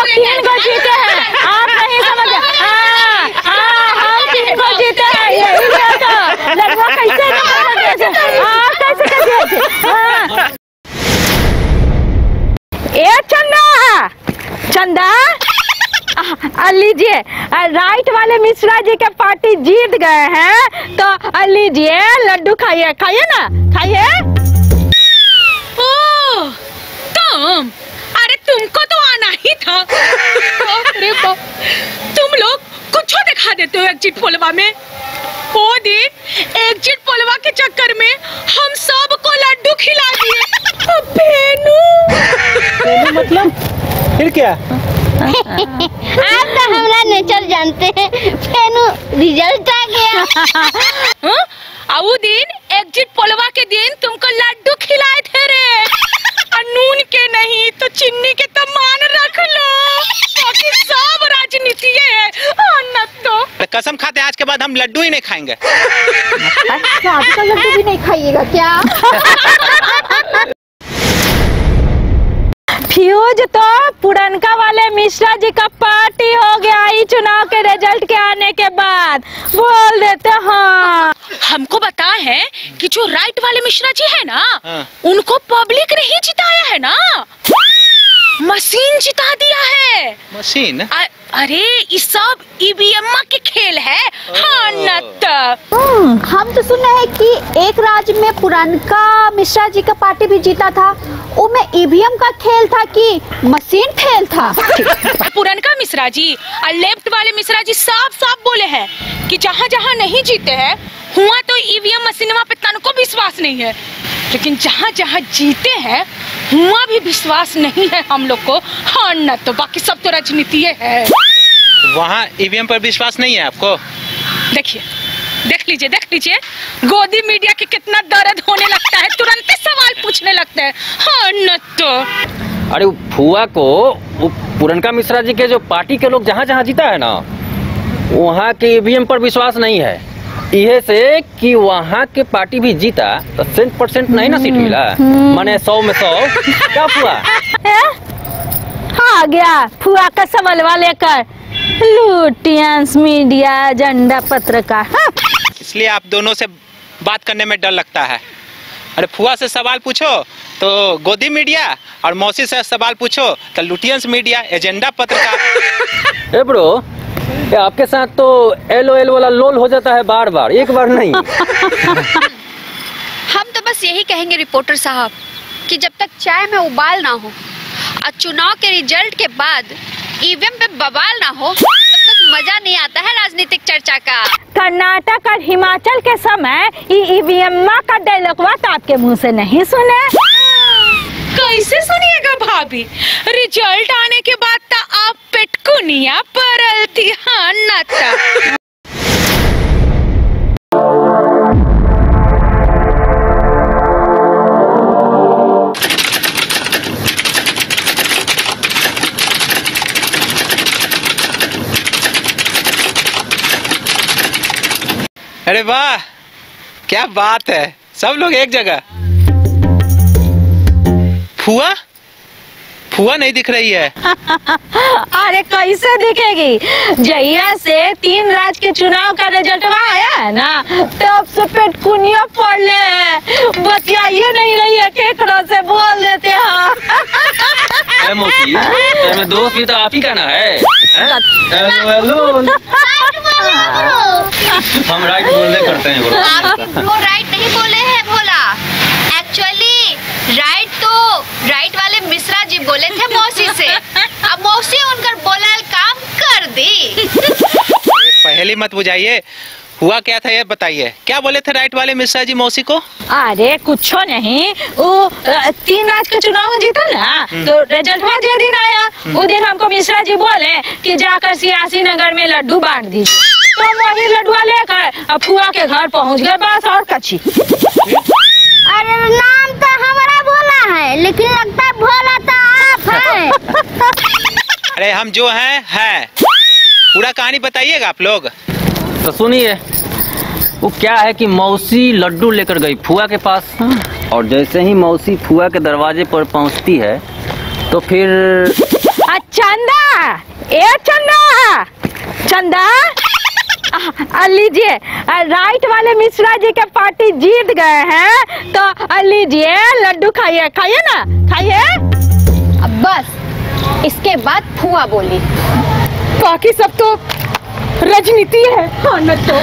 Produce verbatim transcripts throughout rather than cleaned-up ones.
लोग तीन को जीते हैं, आप नहीं समझे। हाँ हाँ हम तीन को जीते हैं, यही बात है। लड़ुआ कैसे कैसे कैसे ए चंदा चंदा आ, लीजिए, राइट वाले मिश्रा जी के पार्टी जीत गए हैं, तो लीजिए लड्डू खाइए, खाइए ना, खाइए। ओह तुम, अरे तुमको तो आना ही था। अरे तुम लोग कुछ दिखा देते हो एग्जिट पोलवा में। वो दिन एग्जिट पोलवा के चक्कर में हम सबको लड्डू खिला दिए। बेनू मतलब फिर क्या? आप तो हमारा नेचर जानते हैं। बेनू रिजल्ट आ गया। वो दिन एग्जिट पोलवा के दिन तुमको लड्डू खिलाए थे रे, नून के नहीं तो चीनी के तो मान रख लो, क्योंकि सब राजनीति है। न तो कसम खाते आज के बाद हम लड्डू ही नहीं खाएंगे। आज का लड्डू भी नहीं खाइएगा क्या? फ्यूज तो पुरनका वाले मिश्रा जी का पार्टी हो गया ही चुनाव के रिजल्ट के आने के बाद, बोल देते। हाँ हमको पता है कि जो राइट वाले मिश्रा जी है ना, हाँ। उनको पब्लिक नहीं जिताया है ना, मशीन जिता दिया है। मशीन? आ, अरे ये सब ईवीएम के खेल है। हाँ न तो हम तो सुने हैं कि एक राज्य में पुरनका मिश्रा जी का पार्टी भी जीता था, उसमें ईवीएम का खेल था कि मशीन खेल था। पुरनका मिश्रा जी और लेफ्ट वाले मिश्रा जी साफ साफ बोले हैं कि जहाँ जहाँ नहीं जीते हैं हुआ तो ईवीएम मशीनवा पे तनको विश्वास नहीं है, लेकिन जहाँ जहाँ जीते हैं हुआ भी विश्वास नहीं है हम लोग को। हाँ न तो बाकी सब तो राजनीति है। वहाँ ईवीएम पर विश्वास नहीं है आपको? देखिए देख लीजिए देख लीजिए गोदी मीडिया के कितना दर्द होने लगता है, तुरंत सवाल पूछने लगता है। हाँ न तो अरे फुआ को वो पुरनका मिश्रा जी के जो पार्टी के लोग जहाँ जहाँ जीता है ना, वहाँ के ईवीएम पर विश्वास नहीं है। इहे से कि वहाँ के पार्टी भी जीता तो सेंट परसेंट नहीं ना सीट मिला, माने सौ में सौ। क्या फुआ? आ गया फुआ का सवाल लेकर लुटियंस मीडिया एजेंडा पत्रकार। हाँ। इसलिए आप दोनों से बात करने में डर लगता है। अरे फुआ से सवाल पूछो तो गोदी मीडिया, और मौसी से सवाल पूछो तो लुटियंस मीडिया एजेंडा पत्रकार। ए ब्रो, आपके साथ तो एल ओ एल वाला लोल हो जाता है बार बार, एक बार नहीं। हम तो बस यही कहेंगे रिपोर्टर साहब कि जब तक चाय में उबाल ना हो और चुनाव के रिजल्ट के बाद ईवीएम पे बवाल ना हो, तब तक मजा नहीं आता है राजनीतिक चर्चा का। कर्नाटक और हिमाचल के समय ईवीएम का डायलॉगवा तो आपके मुंह से नहीं सुने। कैसे सुनिएगा भाभी, रिजल्ट आने के बाद तो आप पेटकुनिया परल थी। हाँ न तो अरे वाह क्या बात है, सब लोग एक जगह। फुआ फुआ नहीं दिख रही है। अरे कैसे दिखेगी, जहिया से तीन राज्य के चुनाव का रिजल्ट आया है ना, तब से पेटकुनिया पड़ ले हैं, बतियाइए नहीं रही है, केकड़ा से बोल देते हैं। मौसी, मेरे दोस्त भी तो आप ही का ना है। हम राइट बोलने करते हैं ब्रो। आप ब्रो राइट नहीं बोले हैं भोला, एक्चुअली राइट तो राइट वाले मिश्रा जी बोले थे मौसी से, अब मौसी उनका बोला काम कर दी। पहली मत बुझाइए, हुआ क्या था ये बताइए, क्या बोले थे राइट वाले मिश्रा जी मौसी को? अरे कुछ नहीं, वो तीन राज्य का चुनाव जीता ना, तो रिजल्ट जो दिन आया वो दिन हमको मिश्रा जी बोले कि जाकर सियासी नगर में लड्डू बांट दीजिए, तो वही लड्डुआ लेकर फुआ के घर पहुंच गए, बस और कच्ची। अरे नाम तो हमारा भोला है, लेकिन लगता है भोला तो आप है। अरे हम जो हैं हैं, पूरा कहानी बताइएगा आप लोग। तो सुनिए, वो क्या है कि मौसी लड्डू लेकर गई फुआ के पास, और जैसे ही मौसी फुआ के दरवाजे पर पहुंचती है तो फिर चंदा, ए चंदा, चंदा, आ, लीजिए, राइट वाले मिश्रा जी के पार्टी जीत गए हैं, तो लीजिए लड्डू खाइए, खाइए ना, खाइए। अब बस इसके बाद फुआ बोली। बाकी सब तो राजनीति है। हाँ न तो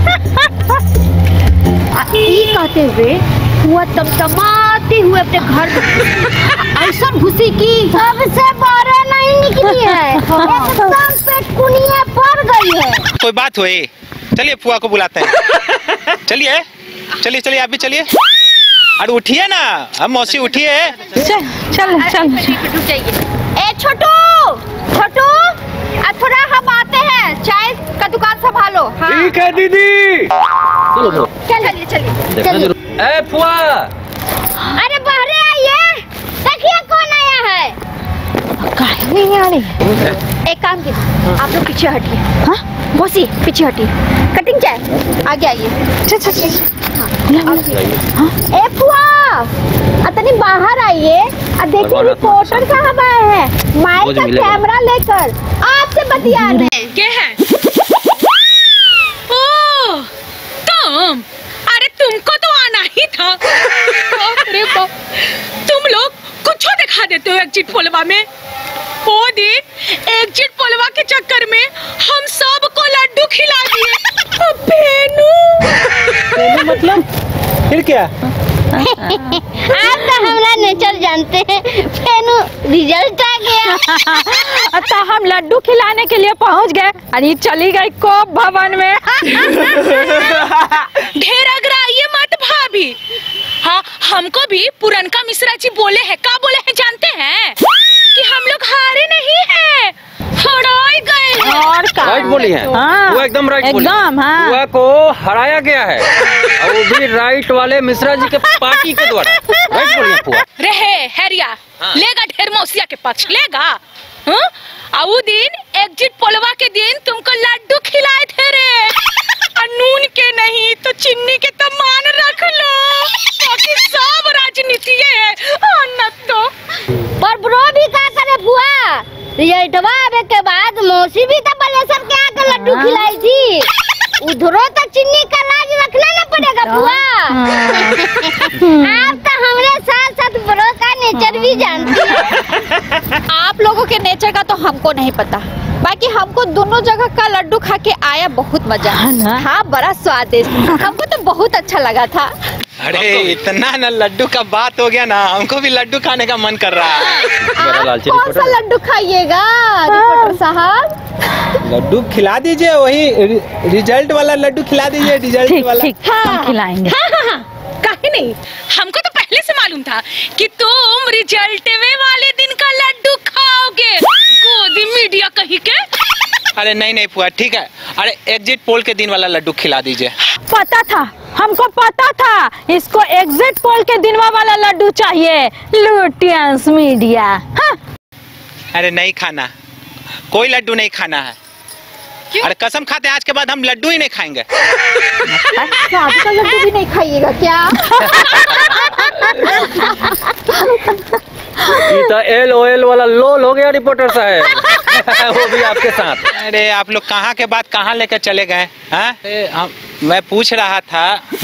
ये कहते हुए हुआ तमतमाते हुए अपने घर में ऐसा घुसी की सबसे बारह नहीं निकली है, एकदम पेट कुनिया पड़ गई है। कोई बात हुई? चलिए फुआ को बुलाते हैं। चलिए चलिए चलिए आप भी चलिए। अरे उठिए ना, अब मौसी उठिए। चल चल चल। रुक जाइए। ए छोटू, छोटू, अब थोड़ा हम आते हैं, चाय का दुकान संभालो। हाँ। ठीक है दीदी। चलो चलो चलिए चलिए चलिए। ए फुआ, अरे बहरे आइए, देखिए कौन आया है। काहे नहीं आ रही? एक काम कीजिए, आप लोग पीछे हटिए। हाँ मौसी पीछे हटिए, कटिंग चाय आगे आइए। चल चल चल। ए फुआ, अतनी बाहर आइए और देखिए रिपोर्टर साहब आए हैं माइक का कैमरा लेकर, आपसे बतिया रहे हैं। क्या है? ओ, तुम, अरे तुमको तो आना ही था। अरे बाप, तुम लोग कुछ दिखा देते हो एग्जिट पोलवा में। वो दिन एग्जिट पोलवा के चक्कर में हम सबको लड्डू खिला दिए। बेनू मतलब फिर क्या? आप तो हमारा नेचर जानते हैं, फेनू रिजल्ट आ गया। तो हम लड्डू खिलाने के लिए पहुंच गए और ये चली गई कोप भवन में। ढेर अगराइए मत भाभी। हाँ हमको भी पुरनका मिश्रा जी बोले हैं, क्या बोले हैं जानते हैं? कि हम लोग हारे नहीं हैं, हराए गए हैं। और का राइट बोली है। हाँ, वो एकदम राइट बोली। एकदम हाँ। फुआ को हराया गया है और वो भी राइट वाले मिश्रा जी के पार्टी के द्वारा। राइट बोली है फुआ। रहे हैरिया, हाँ। लेगा ढेर मौसिया के पक्ष लेगा। हाँ? और वो दिन एग्जिट पोलवा के दिन तुमको लड्डू खिलाए थे रे, और नून के नहीं तो चीनी के तो मान रख लो, बाकी सब राजनीति है। हाँ न तो पर ब्रो भी क्या करे फुआ, रिजल्टवा आवे के बाद मौसी भी तो बलेसर के आकर लड्डू खिलाई थी, उधरो तो चीनी का लाज रखना ना पड़ेगा फुआ। आप तो हमारे साथ साथ ब्रो का नेचर भी जानती हैं। आप लोगों के नेचर का तो हमको नहीं पता, बाकी हमको दोनों जगह का लड्डू खा के आया बहुत मजा। हाँ बड़ा स्वादिष्ट, हमको तो बहुत अच्छा लगा था। अरे इतना ना लड्डू का बात हो गया ना, हमको भी लड्डू खाने का मन कर रहा है। आप कौन सा लड्डू खाइएगा रिपोर्टर साहब? लड्डू खिला दीजिए, वही रिजल्ट वाला लड्डू खिला दीजिए, रिजल्ट वाला। ठीक, हम खिलाएंगे। हाँ हाँ हाँ, काहे नहीं, हमको तो पहले से मालूम था कि तुम रिजल्ट वाले दिन का लड्डू खाओगे, गोदी मीडिया कहीं के। अरे नहीं नहीं फुआ ठीक है, अरे एग्जिट पोल के दिन वाला लड्डू खिला दीजिए। पता था, हमको पता था इसको एग्जिट पोल के दिनवा वाला लड्डू चाहिए, लुटियंस मीडिया। हाँ? अरे नहीं खाना, कोई लड्डू नहीं खाना है। क्यों? अरे कसम खाते हैं आज के बाद हम लड्डू ही नहीं खाएंगे। स्वाद का लड्डू भी नहीं खाइएगा क्या? ये तो एल ओ एल वाला लोल हो गया रिपोर्टर साहब। वो भी आपके साथ। अरे आप लोग कहाँ के बात कहाँ लेकर चले गए? हाँ हम मैं पूछ रहा था।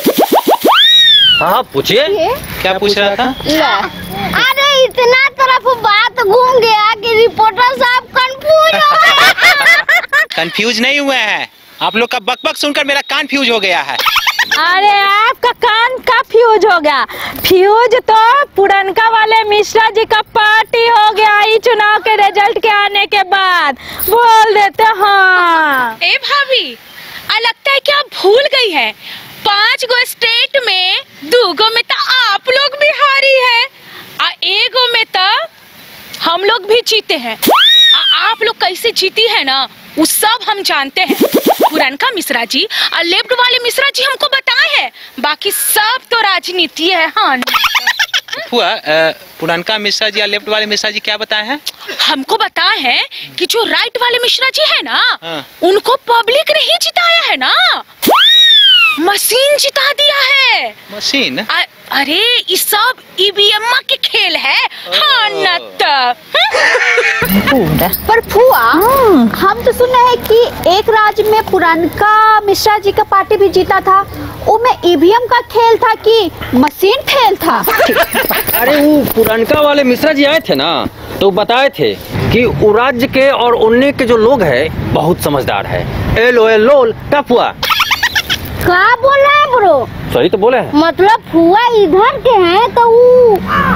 हाँ पूछिए। क्या पूछ रहा था? अरे इतना तरफ बात घूम गया कि रिपोर्टर साहब कंफ्यूज हो गए। कंफ्यूज नहीं हुए हैं, आप लोग का बकबक सुनकर मेरा कान फ्यूज हो गया है। अरे आपका कान का फ्यूज हो गया, फ्यूज तो पुरनका वाले मिश्रा जी का पार्टी हो गया ही चुनाव के रिजल्ट के आने के बाद, बोल देते। हाँ ए भाभी, आ लगता है कि आप भूल गई है, पांच गो स्टेट में दो गो में तो आप लोग बिहारी है, आ एगो में तो हम लोग भी जीते हैं। आ, आप लोग कैसे जीती है ना वो सब हम जानते हैं। पुरनका मिश्रा जी और लेफ्ट वाले मिश्रा जी हमको बताए हैं, बाकी सब तो राजनीति है। हाँ हुआ पुरनका मिश्रा जी और लेफ्ट वाले मिश्रा जी क्या बताए हैं? हमको बताया है कि जो राइट वाले मिश्रा जी है ना, हाँ। उनको पब्लिक नहीं जिताया है ना, मशीन जिता दिया है। मशीन? आ, अरे ये सब ईवीएम के खेल है। हाँ न तो। पूरा पर फुआ, हम तो सुना है कि एक राज्य में पुरनका मिश्रा जी का पार्टी भी जीता था। उसमें ईवीएम का खेल था कि मशीन फेल था? अरे वो पुरनका वाले मिश्रा जी आए थे ना, तो बताए थे कि वो राज्य के और उन्ने के जो लोग हैं बहुत समझदार है। एलो एलोल क्या फुआ? क्या बोल रहा है ब्रो? सही तो बोले हैं। मतलब फुआ इधर के हैं तो वो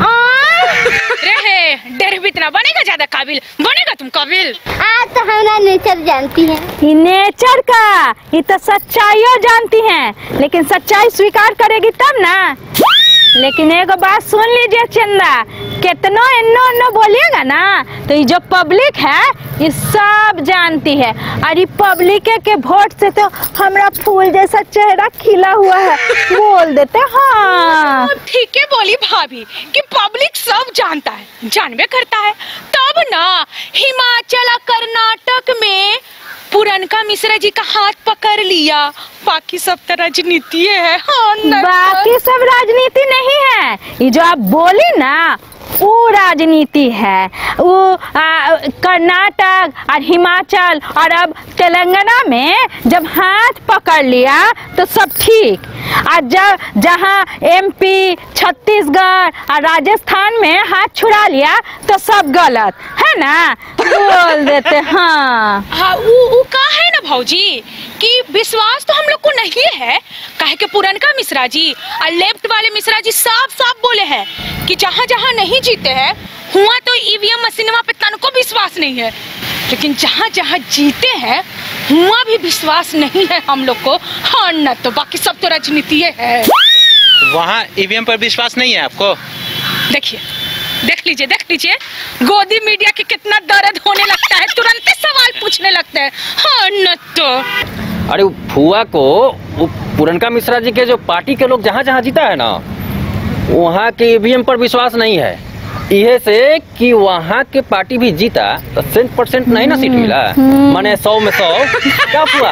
रहे डर भी इतना बनेगा, ज्यादा काबिल बनेगा तुम काबिल। आज तो हमारा नेचर जानती है। ये नेचर का, ये तो सच्चाइयों जानती हैं, लेकिन सच्चाई स्वीकार करेगी तब ना। लेकिन एक बात सुन लीजिए चंदा, कितना इन्नो इन्नो बोलिएगा ना तो ये जो पब्लिक है ये सब जानती है। अरे पब्लिक के वोट से तो हमारा फूल जैसा चेहरा खिला हुआ है, बोल देते हाँ। ठीक है बोली भाभी कि पब्लिक सब जानता है, जानवे करता है। तब ना हिमाचल और कर्नाटक में पुरनका मिश्रा जी का हाथ पकड़ लिया। बाकी सब तो राजनीति है। हाँ, बाकी सब राजनीति नहीं है, ये जो आप बोली ना वो राजनीति है। वो कर्नाटक और हिमाचल और अब तेलंगाना में जब हाथ पकड़ लिया तो सब ठीक, और जब जहाँ एमपी छत्तीसगढ़ और राजस्थान में हाथ छुड़ा लिया तो सब गलत है ना, बोल देते हाँ। हाँ वो, वो का है ना भाऊजी कि विश्वास तो हम लोग को नहीं है, काहे के पुरनका मिश्रा जी और लेफ्ट वाले मिश्रा जी साफ साफ बोले हैं कि जहाँ जहाँ नहीं जीते हैं हुआ तो ईवीएम मशीनवा पे तनको विश्वास नहीं है, लेकिन जहाँ जहाँ जीते हैं हुआ भी विश्वास नहीं है हम लोग को। हाँ न तो बाकी सब तो राजनीति है। वहाँ ईवीएम पर विश्वास नहीं है आपको? देखिए देख लीजिए देख लीजिए गोदी मीडिया के कितना दर्द होने लगता है, तुरंत सवाल पूछने लगते हैं। हाँ न तो अरे वो फुआ को वो पुरनका मिश्रा जी के जो पार्टी के लोग जहाँ जहाँ जीता है ना वहाँ के ईवीएम पर विश्वास नहीं है। इहे से कि वहाँ के पार्टी भी जीता तो सेंट परसेंट नहीं ना सीट मिला, माने सौ में सौ। क्या फुआ?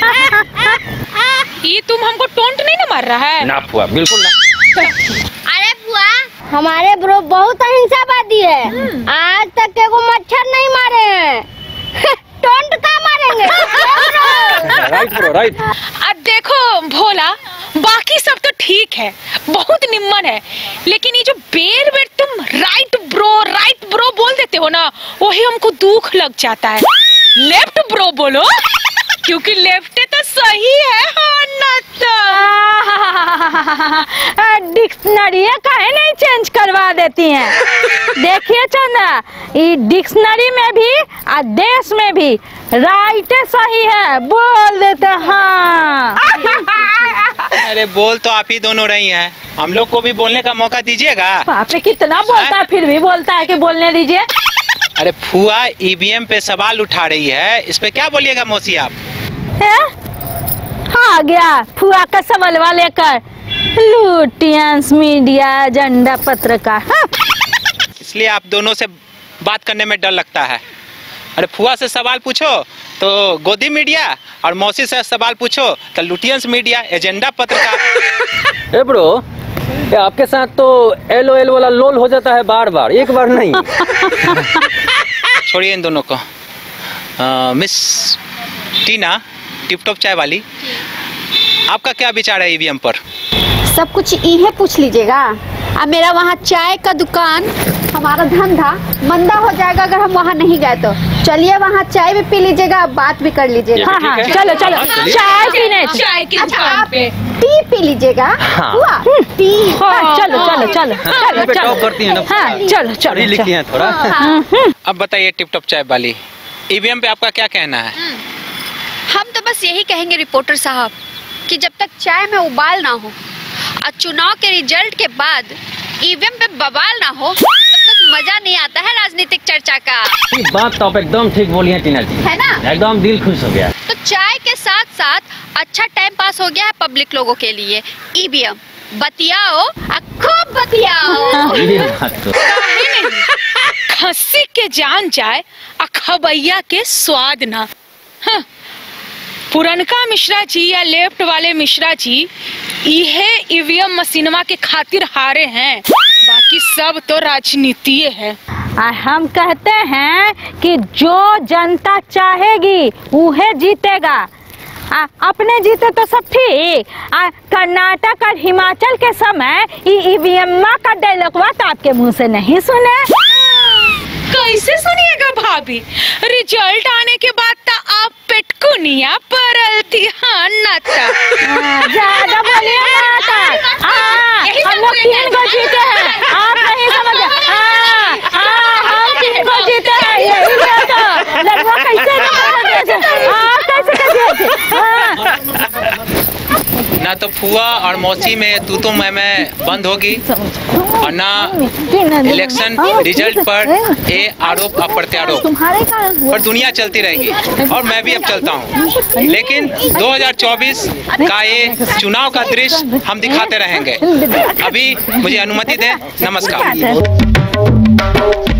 ये तुम हमको टोंट नहीं ना मार रहा है? ना फुआ बिल्कुल ना। अरे फुआ, हमारे ब्रो बहुत अहिंसावादी है, आज तक के वो मच्छर नहीं मारे हैं। टोंट का मारेंगे? Right bro right. अब देखो भोला, बाकी सब तो ठीक है, बहुत निम्मन है, लेकिन ये जो बेर बेर तुम राइट ब्रो राइट ब्रो बोल देते हो ना वही हमको दुख लग जाता है। लेफ्ट ब्रो बोलो क्योंकि लेफ्ट तो सही है। हाँ ना तो डिक्शनरी काहे नहीं चेंज करवा देती हैं? देखिए चंदा, ये डिक्शनरी में भी और देश में भी राइट सही है, बोल देते हाँ। अरे बोल तो आप ही दोनों रही हैं, हम लोग को भी बोलने का मौका दीजिएगा। बाप रे कितना बोलता है, फिर भी बोलता है कि बोलने दीजिए। अरे फुआ ईवीएम पे सवाल उठा रही है, इस पे क्या बोलिएगा मौसी आप? है? आ गया फुआ का सवालवा लेकर, लुटियंस मीडिया एजेंडा पत्रकार। हाँ? इसलिए आप दोनों से बात करने में डर लगता है। अरे फुआ से सवाल पूछो तो गोदी मीडिया और मौसी से सवाल पूछो तो लुटियंस मीडिया एजेंडा पत्रकार। ए ब्रो, ये आपके साथ तो एल ओ एल वाला लोल हो जाता है बार बार, एक बार नहीं। छोड़िए इन दोनों को। आ, मिस टीना टिपटॉप चाय वाली, आपका क्या विचार है ईवीएम पर? सब कुछ इन्हें पूछ लीजिएगा। अब मेरा वहाँ चाय का दुकान, हमारा धंधा मंदा हो जाएगा अगर हम वहाँ नहीं गए तो। चलिए वहाँ चाय भी पी लीजिएगा, बात भी कर लीजिएगा। हाँ हाँ चलो चलो चाय पीने। चाय की अच्छा दुकान आप पे टी पी लीजिएगा। हाँ। हुआ टी। हाँ, चलो चलो चलो चलो पे टॉप चलो करती है ना। हाँ चलो चलो पढ़ी लिखी हैं थोड़ा। अब बताइए टिपटॉप चाय वाली, ईवीएम पे आपका क्या कहना है? हम तो बस यही कहेंगे रिपोर्टर साहब कि जब तक चाय में उबाल ना हो और चुनाव के रिजल्ट के बाद ईवीएम पे बवाल ना हो तब तक मजा नहीं आता है राजनीतिक चर्चा का। ये बात तो आप एकदम ठीक बोली है टीना जी, है ना? एकदम दिल खुश हो गया। तो चाय के साथ साथ अच्छा टाइम पास हो गया है पब्लिक लोगों के लिए। ईवीएम बतियाओ और खूब बतियाओ। ये बात तो खस्सी के जान जाए और खबैया के स्वाद ना। हाँ। पुरनका मिश्रा जी या लेफ्ट वाले मिश्रा जी इहे ईवीएम मशीनवा के खातिर हारे हैं, बाकी सब तो राजनीति है। आ, हम कहते हैं कि जो जनता चाहेगी वह जीतेगा। आ, अपने जीते तो सब ठीक। आ, कर्नाटक और हिमाचल के समय ईवीएम का डायलॉगवा तो आपके मुंह से नहीं सुने। कैसे सुनिएगा भाभी, रिजल्ट आने के बाद तो आप पेटकुनिया परल थी। हाँ नाता ज्यादा बोलिए नाता। हाँ, हम लोग तीन गो जीते हैं, आप नहीं समझे। हाँ, हाँ, हम तीन गो जीते हैं, यही बात है। लड़वा कैसे कैसे कैसे ना तो फुआ और मौसी में तू तो मैं मैं बंद होगी और ना इलेक्शन रिजल्ट पर ये आरोप अप्रत्यारोप पर दुनिया चलती रहेगी और मैं भी अब चलता हूँ। लेकिन दो हज़ार चौबीस का ये चुनाव का दृश्य हम दिखाते रहेंगे। अभी मुझे अनुमति दें। नमस्कार।